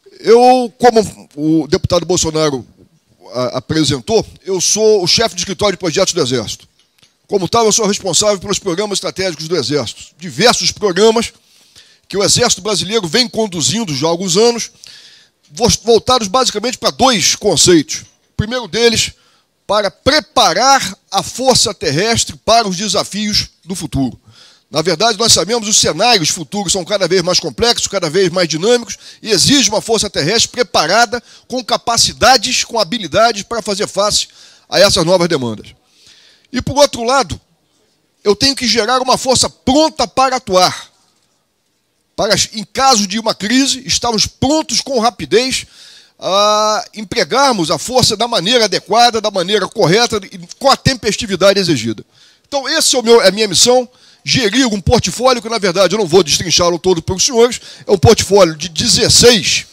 Como o deputado Bolsonaro apresentou, eu sou o chefe de escritório de projetos do Exército. Como tal, eu sou responsável pelos programas estratégicos do Exército. Diversos programas que o Exército Brasileiro vem conduzindo já há alguns anos, voltados basicamente para dois conceitos. O primeiro deles, para preparar a força terrestre para os desafios do futuro. Na verdade, nós sabemos que os cenários futuros são cada vez mais complexos, cada vez mais dinâmicos, e exige uma força terrestre preparada, com capacidades, com habilidades para fazer face a essas novas demandas. E, por outro lado, eu tenho que gerar uma força pronta para atuar. Para, em caso de uma crise, estarmos prontos com rapidez a empregarmos a força da maneira adequada, da maneira correta e com a tempestividade exigida. Então, essa é a minha missão, gerir um portfólio que, na verdade, eu não vou destrinchá-lo todo para os senhores, é um portfólio de 16...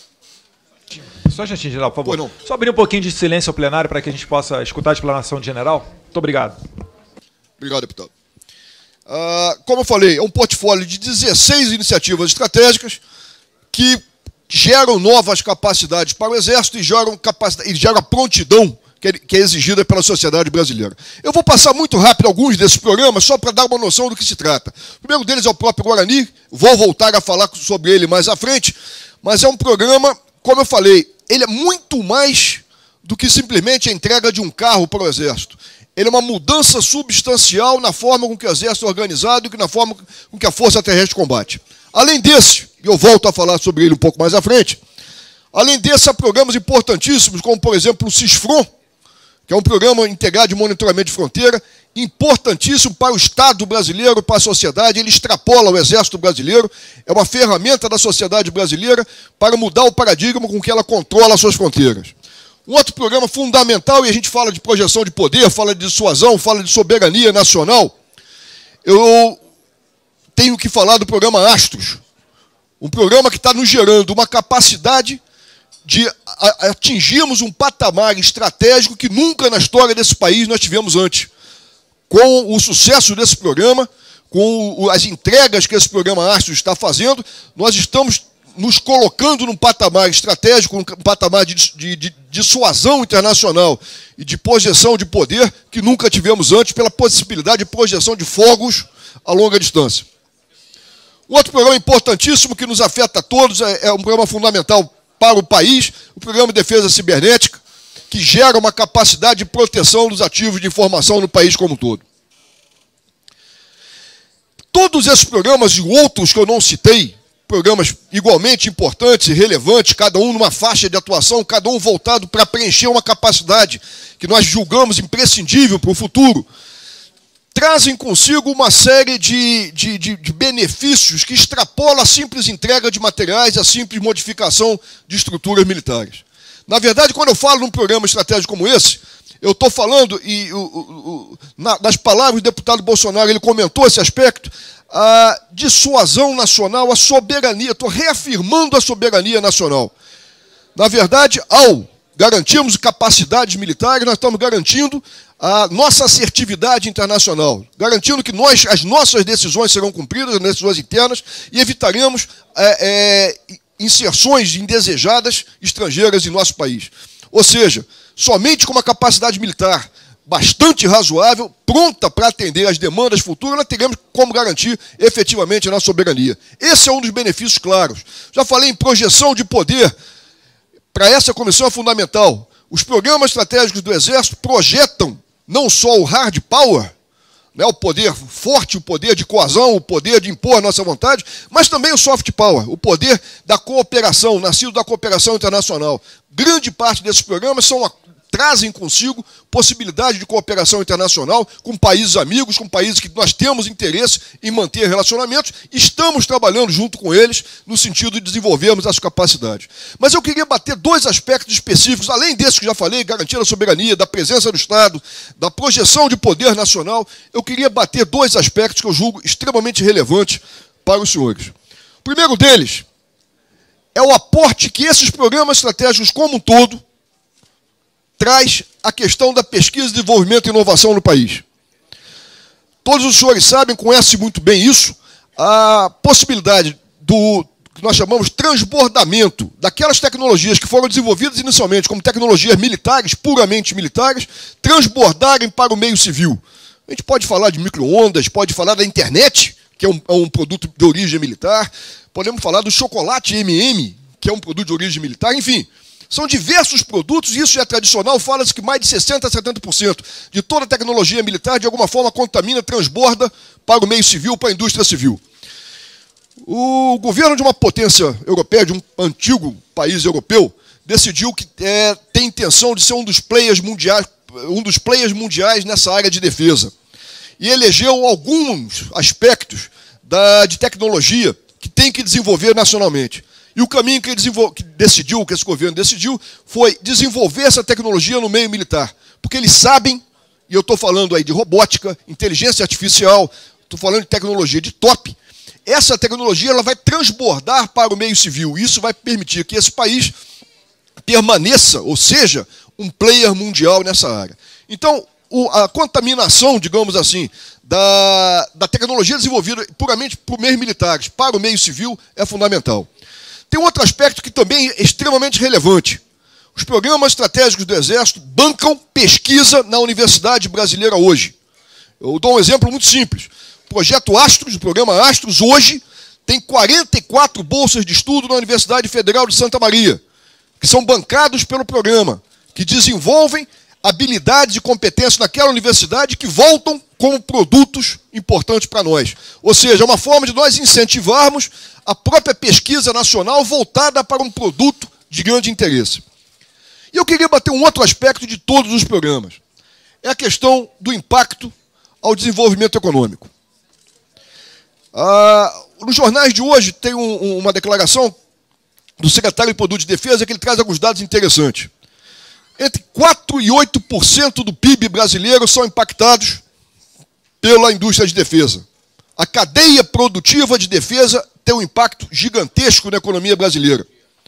Só já general, por favor. Só abrir um pouquinho de silêncio ao plenário para que a gente possa escutar a explanação de general. Muito obrigado. Obrigado, deputado. Como eu falei, é um portfólio de 16 iniciativas estratégicas que geram novas capacidades para o Exército e geram a prontidão que é exigida pela sociedade brasileira. Eu vou passar muito rápido alguns desses programas, só para dar uma noção do que se trata. O primeiro deles é o próprio Guarani, vou voltar a falar sobre ele mais à frente, mas é um programa, como eu falei, ele é muito mais do que simplesmente a entrega de um carro para o Exército. Ele é uma mudança substancial na forma com que o Exército é organizado e na forma com que a Força Terrestre combate. Além desse, e eu volto a falar sobre ele um pouco mais à frente, além desse, há programas importantíssimos, como, por exemplo, o CISFRON, que é um programa integrado de monitoramento de fronteira, importantíssimo para o Estado brasileiro, para a sociedade. Ele extrapola o Exército brasileiro, é uma ferramenta da sociedade brasileira para mudar o paradigma com que ela controla as suas fronteiras. Um outro programa fundamental, e a gente fala de projeção de poder, fala de dissuasão, fala de soberania nacional, eu tenho que falar do programa Astros, um programa que está nos gerando uma capacidade de atingirmos um patamar estratégico que nunca na história desse país nós tivemos antes. Com o sucesso desse programa, com as entregas que esse programa Astros está fazendo, nós estamos nos colocando num patamar estratégico, num patamar de dissuasão internacional e de projeção de poder que nunca tivemos antes, pela possibilidade de projeção de fogos a longa distância. Um outro programa importantíssimo que nos afeta a todos, é um programa fundamental para o país, o Programa de Defesa Cibernética, que gera uma capacidade de proteção dos ativos de informação no país como um todo. Todos esses programas e outros que eu não citei, programas igualmente importantes e relevantes, cada um numa faixa de atuação, cada um voltado para preencher uma capacidade que nós julgamos imprescindível para o futuro, trazem consigo uma série de benefícios que extrapolam a simples entrega de materiais, a simples modificação de estruturas militares. Na verdade, quando eu falo num programa estratégico como esse, eu estou falando, e nas palavras do deputado Bolsonaro, ele comentou esse aspecto, a dissuasão nacional, a soberania, estou reafirmando a soberania nacional. Na verdade, ao garantirmos capacidades militares, nós estamos garantindo a nossa assertividade internacional, garantindo que as nossas decisões serão cumpridas, as decisões internas, e evitaremos inserções indesejadas estrangeiras em nosso país. Ou seja, somente com uma capacidade militar bastante razoável, pronta para atender às demandas futuras, nós teremos como garantir efetivamente a nossa soberania. Esse é um dos benefícios claros. Já falei em projeção de poder. Para essa comissão é fundamental. Os programas estratégicos do Exército projetam não só o hard power, né, o poder forte, o poder de coação, o poder de impor a nossa vontade, mas também o soft power, o poder da cooperação, nascido da cooperação internacional. Grande parte desses programas trazem consigo possibilidade de cooperação internacional com países amigos, com países que nós temos interesse em manter relacionamentos, estamos trabalhando junto com eles no sentido de desenvolvermos as capacidades. Mas eu queria bater dois aspectos específicos, além desses que já falei, garantir a soberania, da presença do Estado, da projeção de poder nacional, eu queria bater dois aspectos que eu julgo extremamente relevantes para os senhores. O primeiro deles é o aporte que esses programas estratégicos como um todo traz a questão da pesquisa, desenvolvimento e inovação no país. Todos os senhores sabem, conhecem muito bem isso, a possibilidade que nós chamamos transbordamento daquelas tecnologias que foram desenvolvidas inicialmente como tecnologias militares, puramente militares, transbordarem para o meio civil. A gente pode falar de micro-ondas, pode falar da internet, que é um produto de origem militar, podemos falar do chocolate M&M, que é um produto de origem militar, enfim. São diversos produtos, isso é tradicional, fala-se que mais de 60% a 70% de toda a tecnologia militar, de alguma forma, contamina, transborda para o meio civil, para a indústria civil. O governo de uma potência europeia, de um antigo país europeu, decidiu que tem intenção de ser um dos players mundiais nessa área de defesa. E elegeu alguns aspectos de tecnologia que tem que desenvolver nacionalmente. E o caminho que esse governo decidiu, foi desenvolver essa tecnologia no meio militar. Porque eles sabem, e eu estou falando aí de robótica, inteligência artificial, estou falando de tecnologia de top, essa tecnologia ela vai transbordar para o meio civil. E isso vai permitir que esse país permaneça, ou seja, um player mundial nessa área. Então, a contaminação, digamos assim, da tecnologia desenvolvida puramente por meios militares para o meio civil é fundamental. Tem um outro aspecto que também é extremamente relevante. Os programas estratégicos do Exército bancam pesquisa na Universidade Brasileira hoje. Eu dou um exemplo muito simples. O projeto Astros, o programa Astros, hoje tem 44 bolsas de estudo na Universidade Federal de Santa Maria, que são bancados pelo programa, que desenvolvem habilidades e competências naquela universidade que voltam como produtos importantes para nós. Ou seja, é uma forma de nós incentivarmos a própria pesquisa nacional voltada para um produto de grande interesse. E eu queria bater um outro aspecto de todos os programas. É a questão do impacto ao desenvolvimento econômico. Nos jornais de hoje tem uma declaração do secretário de Produtos de Defesa que ele traz alguns dados interessantes. Entre 4% e 8% do PIB brasileiro são impactados pela indústria de defesa. A cadeia produtiva de defesa tem um impacto gigantesco na economia brasileira.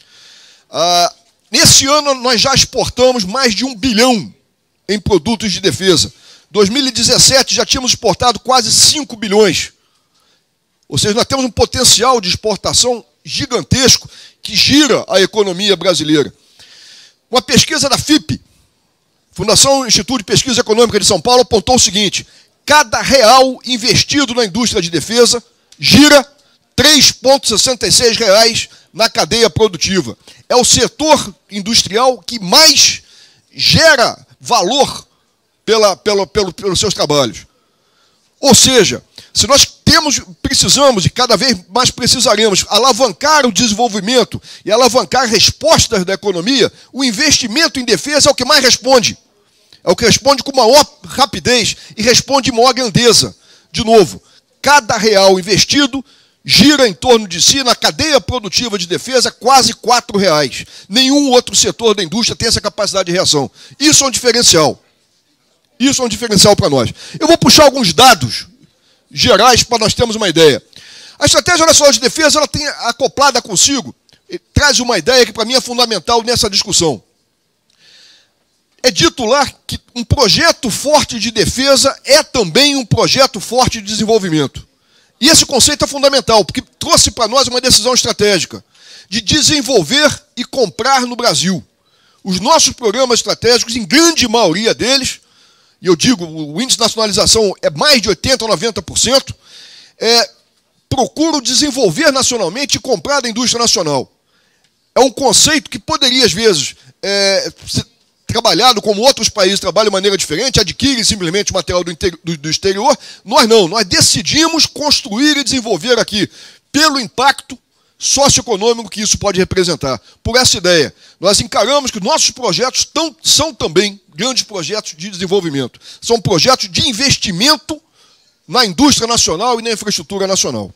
Nesse ano, nós já exportamos mais de 1 bilhão em produtos de defesa. Em 2017, já tínhamos exportado quase 5 bilhões. Ou seja, nós temos um potencial de exportação gigantesco que gira a economia brasileira. Uma pesquisa da FIPE, Fundação Instituto de Pesquisa Econômica de São Paulo, apontou o seguinte: cada real investido na indústria de defesa gira R$ 3,66 na cadeia produtiva. É o setor industrial que mais gera valor pelos seus trabalhos. Ou seja, se nós precisamos e cada vez mais precisaremos alavancar o desenvolvimento e alavancar respostas da economia, o investimento em defesa é o que mais responde. É o que responde com maior rapidez e responde de maior grandeza. De novo, cada real investido gira em torno de si, na cadeia produtiva de defesa, quase R$4. Nenhum outro setor da indústria tem essa capacidade de reação. Isso é um diferencial. Isso é um diferencial para nós. Eu vou puxar alguns dados gerais para nós termos uma ideia. A Estratégia Nacional de Defesa ela tem acoplada consigo, traz uma ideia que para mim é fundamental nessa discussão. É dito lá que um projeto forte de defesa é também um projeto forte de desenvolvimento. E esse conceito é fundamental, porque trouxe para nós uma decisão estratégica de desenvolver e comprar no Brasil. Os nossos programas estratégicos, em grande maioria deles, e eu digo, o índice de nacionalização é mais de 80% a 90%, procuram desenvolver nacionalmente e comprar da indústria nacional. É um conceito que poderia, às vezes, ser trabalhado como outros países trabalham de maneira diferente, adquirem simplesmente material do exterior. Nós não, nós decidimos construir e desenvolver aqui, pelo impacto socioeconômico que isso pode representar. Por essa ideia, nós encaramos que nossos projetos são também grandes projetos de desenvolvimento. São projetos de investimento na indústria nacional e na infraestrutura nacional.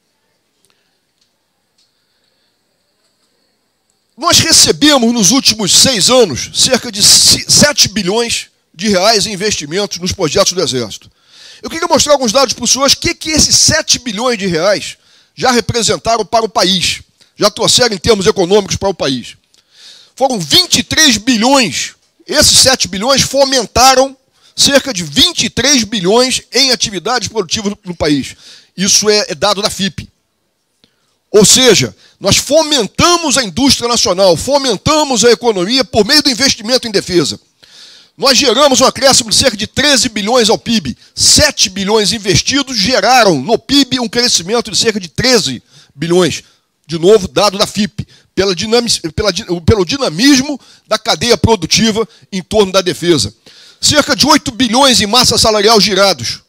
Nós recebemos, nos últimos 6 anos, cerca de 7 bilhões de reais em investimentos nos projetos do Exército. Eu queria mostrar alguns dados para os senhores, o que esses 7 bilhões de reais já representaram para o país, já trouxeram em termos econômicos para o país. Foram 23 bilhões, esses 7 bilhões fomentaram cerca de 23 bilhões em atividades produtivas no país. Isso é dado da FIPE. Ou seja, nós fomentamos a indústria nacional, fomentamos a economia por meio do investimento em defesa. Nós geramos um acréscimo de cerca de 13 bilhões ao PIB. 7 bilhões investidos geraram no PIB um crescimento de cerca de 13 bilhões. De novo, dado da FIP, pelo dinamismo da cadeia produtiva em torno da defesa. Cerca de 8 bilhões em massa salarial girados.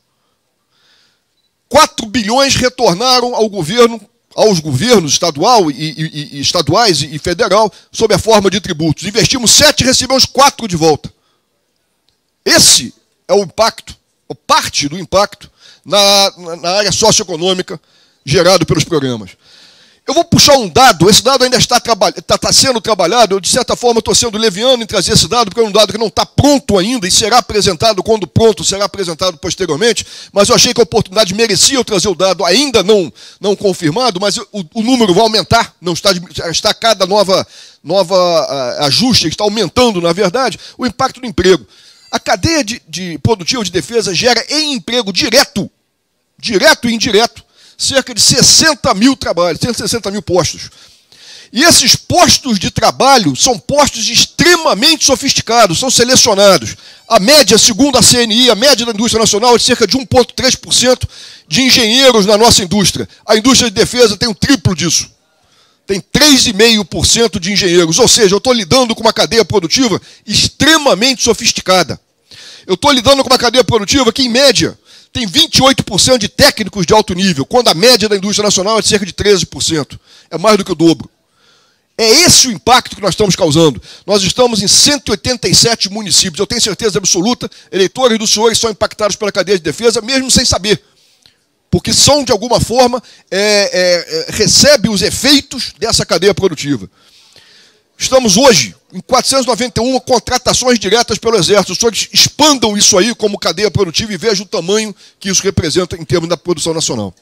4 bilhões retornaram aos governos estaduais e federal sob a forma de tributos. Investimos 7 e recebemos 4 de volta. Esse é o impacto, ou parte do impacto, na área socioeconômica gerado pelos programas. Eu vou puxar um dado, esse dado ainda está sendo trabalhado, eu de certa forma estou sendo leviano em trazer esse dado, porque é um dado que não está pronto ainda e será apresentado quando pronto, será apresentado posteriormente, mas eu achei que a oportunidade merecia eu trazer o dado ainda não confirmado, mas o número vai aumentar, não está cada nova ajuste, está aumentando, na verdade, o impacto do emprego. A cadeia produtiva de defesa gera em emprego direto e indireto, cerca de 60 mil trabalhos, 160 mil postos. E esses postos de trabalho são postos extremamente sofisticados, são selecionados. A média, segundo a CNI, a média da indústria nacional é de cerca de 1,3% de engenheiros na nossa indústria. A indústria de defesa tem o triplo disso. Tem 3,5% de engenheiros. Ou seja, eu estou lidando com uma cadeia produtiva extremamente sofisticada. Eu estou lidando com uma cadeia produtiva que, em média, tem 28% de técnicos de alto nível, quando a média da indústria nacional é de cerca de 13%. É mais do que o dobro. É esse o impacto que nós estamos causando. Nós estamos em 187 municípios. Eu tenho certeza absoluta, eleitores dos senhores são impactados pela cadeia de defesa, mesmo sem saber. Porque são, de alguma forma, recebem os efeitos dessa cadeia produtiva. Estamos hoje em 491 contratações diretas pelo Exército. Os senhores expandam isso aí como cadeia produtiva e vejam o tamanho que isso representa em termos da produção nacional.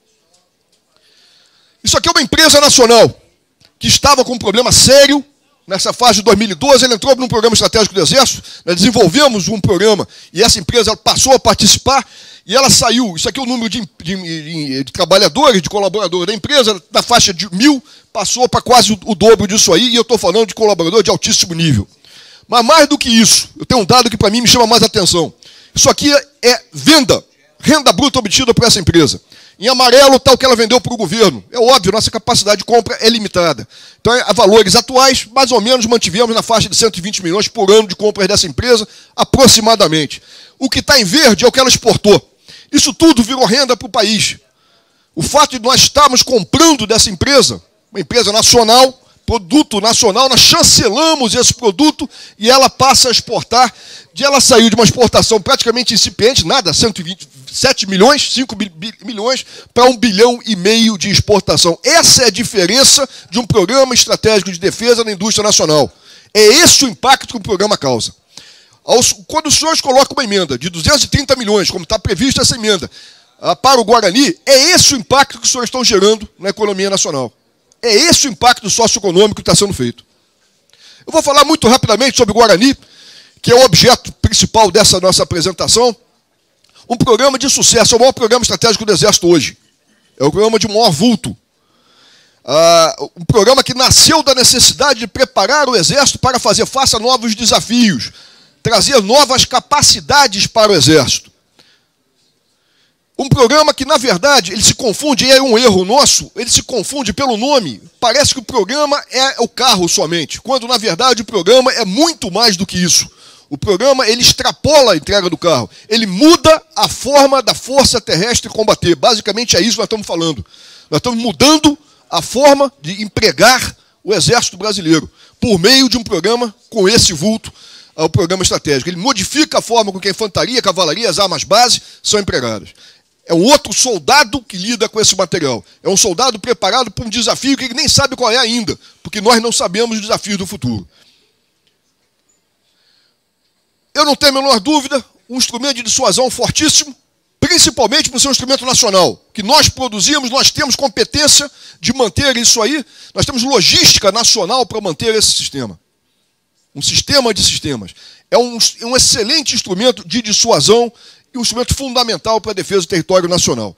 Isso aqui é uma empresa nacional que estava com um problema sério nessa fase de 2012. Ele entrou num programa estratégico do Exército, nós desenvolvemos um programa e essa empresa passou a participar e ela saiu. Isso aqui é o número de trabalhadores, de colaboradores da empresa, na faixa de 1.000, passou para quase o dobro disso aí, e eu estou falando de colaborador de altíssimo nível. Mas mais do que isso, eu tenho um dado que para mim me chama mais atenção. Isso aqui é renda bruta obtida por essa empresa. Em amarelo está o que ela vendeu para o governo. É óbvio, nossa capacidade de compra é limitada. Então, a valores atuais, mais ou menos mantivemos na faixa de 120 milhões por ano de compras dessa empresa, aproximadamente. O que está em verde é o que ela exportou. Isso tudo virou renda para o país. O fato de nós estarmos comprando dessa empresa, uma empresa nacional, produto nacional, nós chancelamos esse produto e ela passa a exportar. Ela saiu de uma exportação praticamente incipiente, nada, 127 milhões, 5 milhões, para 1,5 bilhão de exportação. Essa é a diferença de um programa estratégico de defesa na indústria nacional. É esse o impacto que o programa causa. Quando os senhores colocam uma emenda de 230 milhões, como está prevista essa emenda, para o Guarani, é esse o impacto que os senhores estão gerando na economia nacional. É esse o impacto socioeconômico que está sendo feito. Eu vou falar muito rapidamente sobre o Guarani, que é o objeto principal dessa nossa apresentação. Um programa de sucesso, é o maior programa estratégico do Exército hoje. É o programa de maior vulto. Um programa que nasceu da necessidade de preparar o Exército para fazer face a novos desafios, trazer novas capacidades para o Exército. Um programa que, na verdade, ele se confunde, e é um erro nosso, ele se confunde pelo nome. Parece que o programa é o carro somente, quando, na verdade, o programa é muito mais do que isso. O programa, ele extrapola a entrega do carro. Ele muda a forma da força terrestre combater. Basicamente, é isso que nós estamos falando. Nós estamos mudando a forma de empregar o Exército brasileiro, por meio de um programa com esse vulto, o programa estratégico. Ele modifica a forma com que a infantaria, a cavalaria, as armas base são empregadas. É um outro soldado que lida com esse material. É um soldado preparado para um desafio que ele nem sabe qual é ainda, porque nós não sabemos os desafios do futuro. Eu não tenho a menor dúvida, um instrumento de dissuasão fortíssimo, principalmente por ser um instrumento nacional, que nós produzimos, nós temos competência de manter isso aí, nós temos logística nacional para manter esse sistema. Um sistema de sistemas. É um excelente instrumento de dissuasão e um instrumento fundamental para a defesa do território nacional.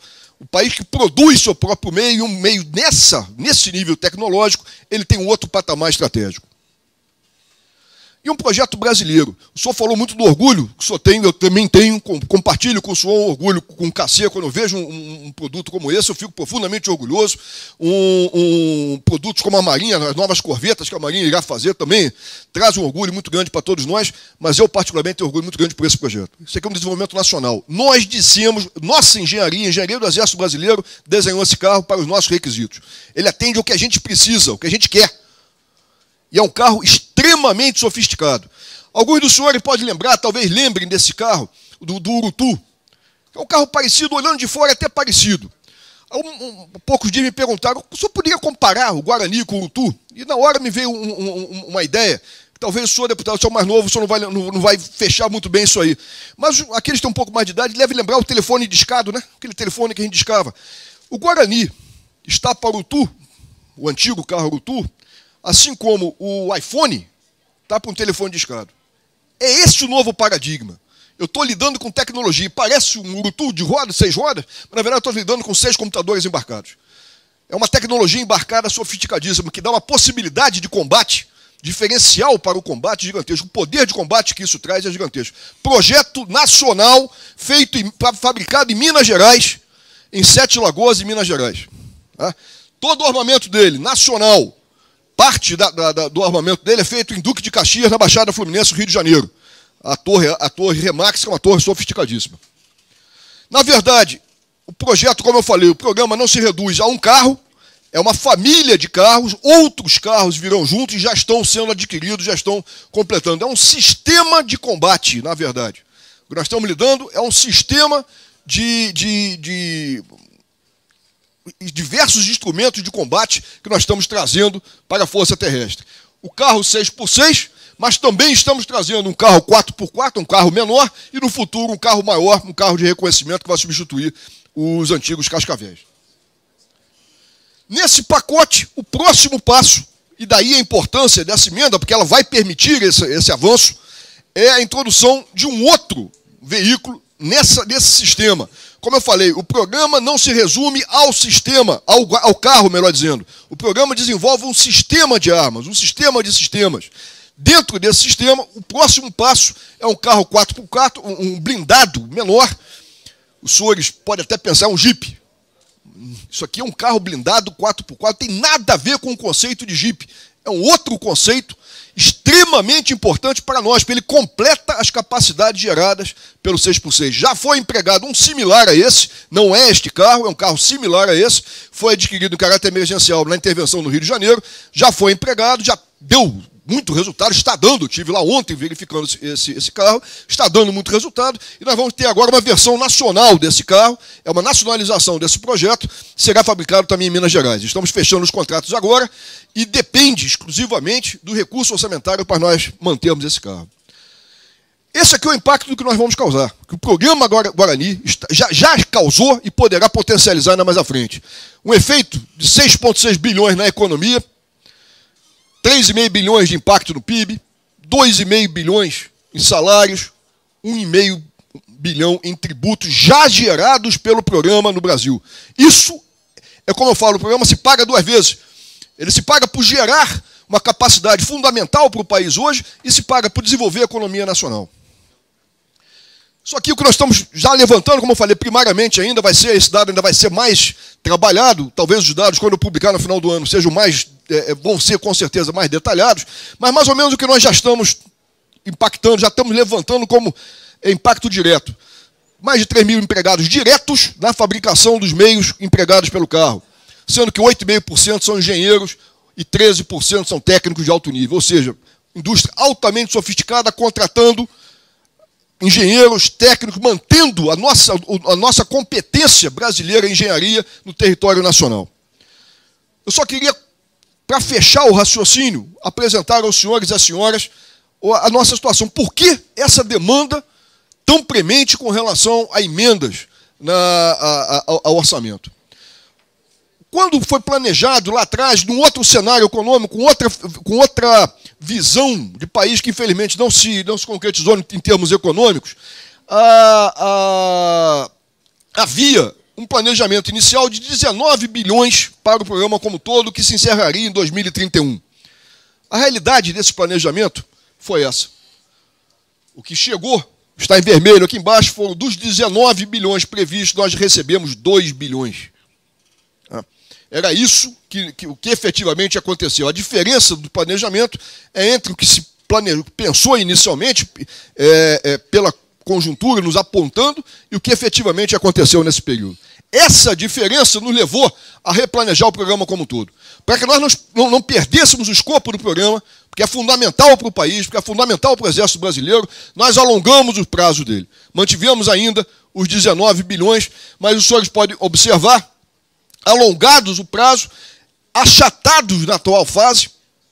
O país que produz seu próprio meio, e um meio nesse nível tecnológico, ele tem um outro patamar estratégico. E um projeto brasileiro. O senhor falou muito do orgulho, que o senhor tem, eu também tenho, compartilho com o senhor um orgulho com o Cacê. Quando eu vejo um produto como esse, eu fico profundamente orgulhoso. Produtos como a Marinha, as novas corvetas que a Marinha irá fazer também, traz um orgulho muito grande para todos nós, mas eu particularmente tenho orgulho muito grande por esse projeto. Isso aqui é um desenvolvimento nacional. Nós dissemos, nossa engenharia do Exército Brasileiro desenhou esse carro para os nossos requisitos. Ele atende ao que a gente precisa, o que a gente quer. E é um carro extremamente sofisticado. Alguns dos senhores podem lembrar, talvez lembrem desse carro, do Urutu. É um carro parecido, olhando de fora até parecido. Poucos dias me perguntaram, o senhor poderia comparar o Guarani com o Urutu? E na hora me veio uma ideia. Talvez o senhor, deputado, o senhor mais novo, o senhor não vai fechar muito bem isso aí. Mas aqueles que têm um pouco mais de idade devem lembrar o telefone discado, né? Aquele telefone que a gente discava. O Guarani está para o Urutu, o antigo carro Urutu, assim como o iPhone está para um telefone discado. É esse o novo paradigma. Eu estou lidando com tecnologia. Parece um Urutu de rodas, 6 rodas, mas na verdade eu estou lidando com 6 computadores embarcados. É uma tecnologia embarcada sofisticadíssima que dá uma possibilidade de combate, diferencial para o combate gigantesco. O poder de combate que isso traz é gigantesco. Projeto nacional feito, fabricado em Minas Gerais, em 7 Lagoas, em Minas Gerais. Tá? Todo o armamento dele, nacional. Parte do armamento dele é feito em Duque de Caxias, na Baixada Fluminense, Rio de Janeiro. A torre Remax, que é uma torre sofisticadíssima. Na verdade, o projeto, como eu falei, o programa não se reduz a um carro, é uma família de carros, outros carros virão juntos e já estão sendo adquiridos, já estão completando. É um sistema de combate, na verdade. O que nós estamos lidando é um sistema de diversos instrumentos de combate que nós estamos trazendo para a Força Terrestre. O carro 6x6, mas também estamos trazendo um carro 4x4, um carro menor, e no futuro um carro maior, um carro de reconhecimento que vai substituir os antigos cascavéis. Nesse pacote, o próximo passo, e daí a importância dessa emenda, porque ela vai permitir esse avanço, é a introdução de um outro veículo nesse sistema. Como eu falei, o programa não se resume ao sistema, ao carro, melhor dizendo. O programa desenvolve um sistema de armas, um sistema de sistemas. Dentro desse sistema, o próximo passo é um carro 4x4, um blindado menor. Os senhores podem até pensar, um Jeep. Isso aqui é um carro blindado 4x4, tem nada a ver com o conceito de Jeep. É um outro conceito extremamente importante para nós, porque ele completa as capacidades geradas pelo 6x6. Já foi empregado um similar a esse, não é este carro, é um carro similar a esse, foi adquirido em caráter emergencial na intervenção no Rio de Janeiro, já foi empregado, já deu muito resultado, está dando, estive lá ontem verificando esse carro, está dando muito resultado, e nós vamos ter agora uma versão nacional desse carro, é uma nacionalização desse projeto, será fabricado também em Minas Gerais. Estamos fechando os contratos agora, e depende exclusivamente do recurso orçamentário para nós mantermos esse carro. Esse aqui é o impacto do que nós vamos causar, que o programa Guarani já causou e poderá potencializar ainda mais à frente. Um efeito de 6,6 bilhões na economia, 3,5 bilhões de impacto no PIB, 2,5 bilhões em salários, 1,5 bilhão em tributos já gerados pelo programa no Brasil. Isso é como eu falo, o programa se paga 2 vezes. Ele se paga por gerar uma capacidade fundamental para o país hoje e se paga por desenvolver a economia nacional. Isso aqui, o que nós estamos já levantando, como eu falei, primariamente ainda vai ser, esse dado ainda vai ser mais trabalhado, talvez os dados, quando eu publicar no final do ano, sejam mais, vão ser com certeza mais detalhados, mas mais ou menos o que nós já estamos impactando, já estamos levantando como impacto direto. Mais de 3 mil empregados diretos na fabricação dos meios empregados pelo carro, sendo que 8,5% são engenheiros e 13% são técnicos de alto nível, ou seja, indústria altamente sofisticada contratando engenheiros técnicos, mantendo a nossa competência brasileira em engenharia no território nacional. Eu só queria, para fechar o raciocínio, apresentar aos senhores e às senhoras a nossa situação. Por que essa demanda tão premente com relação a emendas ao orçamento? Quando foi planejado lá atrás, num outro cenário econômico, com outra visão de país que infelizmente não se concretizou em termos econômicos, havia um planejamento inicial de 19 bilhões para o programa como todo, que se encerraria em 2031. A realidade desse planejamento foi essa. O que chegou, está em vermelho aqui embaixo, foram dos 19 bilhões previstos, nós recebemos 2 bilhões. Era isso o que efetivamente aconteceu. A diferença do planejamento é entre o que se pensou inicialmente, pela conjuntura nos apontando, e o que efetivamente aconteceu nesse período. Essa diferença nos levou a replanejar o programa como um todo. Para que nós não perdêssemos o escopo do programa, porque é fundamental para o país, porque é fundamental para o Exército Brasileiro, nós alongamos o prazo dele. Mantivemos ainda os 19 bilhões, mas os senhores podem observar, alongados o prazo, achatados na atual fase,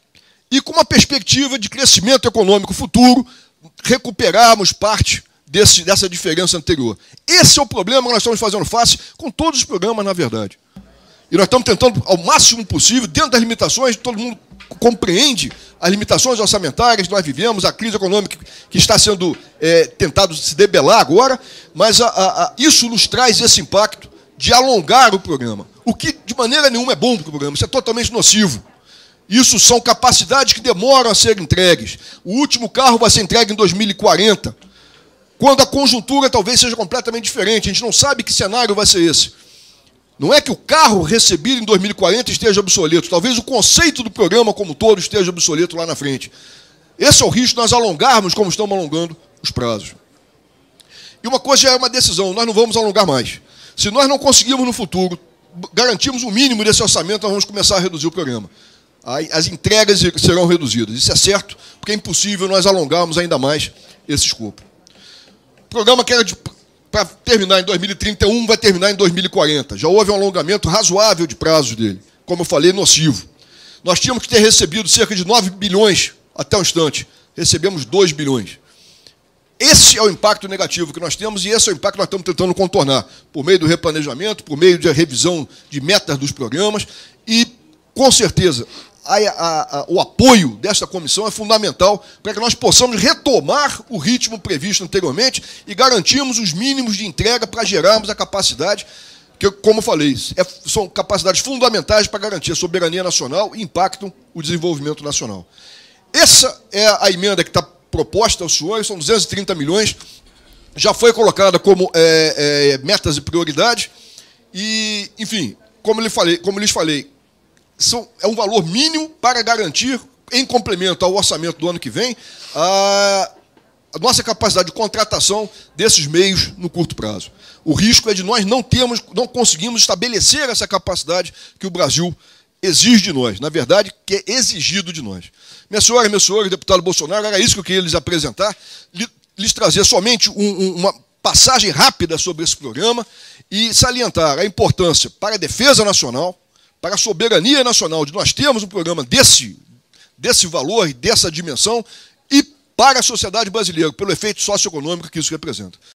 e com uma perspectiva de crescimento econômico futuro, recuperarmos parte dessa diferença anterior. Esse é o problema que nós estamos fazendo face com todos os programas, na verdade. E nós estamos tentando, ao máximo possível, dentro das limitações, todo mundo compreende as limitações orçamentárias que nós vivemos, a crise econômica que está sendo tentado se debelar agora, mas isso nos traz esse impacto de alongar o programa. O que, de maneira nenhuma, é bom para o programa, isso é totalmente nocivo. Isso são capacidades que demoram a ser entregues. O último carro vai ser entregue em 2040, quando a conjuntura talvez seja completamente diferente. A gente não sabe que cenário vai ser esse. Não é que o carro recebido em 2040 esteja obsoleto. Talvez o conceito do programa como todo esteja obsoleto lá na frente. Esse é o risco de nós alongarmos como estamos alongando os prazos. E uma coisa já é uma decisão, nós não vamos alongar mais. Se nós não conseguirmos no futuro, garantirmos o mínimo desse orçamento, nós vamos começar a reduzir o programa. As entregas serão reduzidas. Isso é certo, porque é impossível nós alongarmos ainda mais esse escopo. O programa que era para terminar em 2031 vai terminar em 2040. Já houve um alongamento razoável de prazos dele. Como eu falei, nocivo. Nós tínhamos que ter recebido cerca de 9 bilhões até o instante. Recebemos 2 bilhões. Esse é o impacto negativo que nós temos e esse é o impacto que nós estamos tentando contornar por meio do replanejamento, por meio da revisão de metas dos programas e, com certeza, o apoio desta comissão é fundamental para que nós possamos retomar o ritmo previsto anteriormente e garantirmos os mínimos de entrega para gerarmos a capacidade, que, como eu falei, são capacidades fundamentais para garantir a soberania nacional e impactam o desenvolvimento nacional. Essa é a emenda que está proposta aos senhores, são 230 milhões, já foi colocada como metas e prioridades, e, enfim, como lhes falei, é um valor mínimo para garantir, em complemento ao orçamento do ano que vem, a nossa capacidade de contratação desses meios no curto prazo. O risco é de nós não conseguimos estabelecer essa capacidade que o Brasil exige de nós, na verdade, que é exigido de nós. Minhas senhoras, meus senhores, deputado Bolsonaro, era isso que eu queria lhes apresentar, lhes trazer somente uma passagem rápida sobre esse programa e salientar a importância para a defesa nacional, para a soberania nacional, de nós termos um programa desse valor e dessa dimensão, e para a sociedade brasileira, pelo efeito socioeconômico que isso representa.